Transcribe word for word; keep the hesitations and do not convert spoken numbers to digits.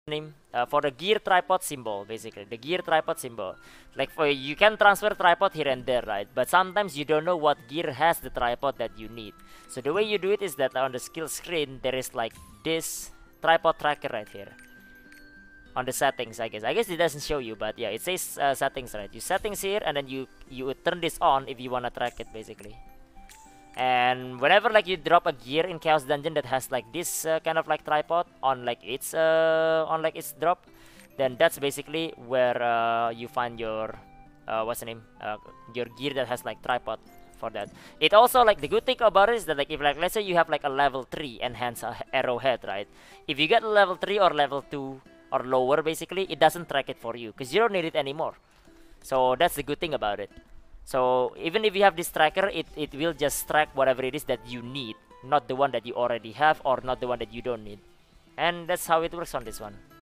name uh, for the gear tripod symbol, basically the gear tripod symbol. Like for you can transfer tripod here and there, right? But sometimes you don't know what gear has the tripod that you need. So the way you do it is that on the skill screen there is like this tripod tracker right here on the settings. I guess I guess it doesn't show you, but yeah, it says uh, settings, right? You settings here, and then you you turn this on if you wanna track it, basically. And whenever like you drop a gear in Chaos Dungeon that has like this uh, kind of like tripod on like its uh, on like its drop, then that's basically where uh, you find your uh, what's the name uh, your gear that has like tripod for that. It also like the good thing about it is that like if like let's say you have like a level three enhanced uh, arrowhead, right? If you get level three or level two or lower, basically it doesn't track it for you because you don't need it anymore. So that's the good thing about it. So even if you have this tracker, it, it will just track whatever it is that you need, not the one that you already have or not the one that you don't need. And that's how it works on this one.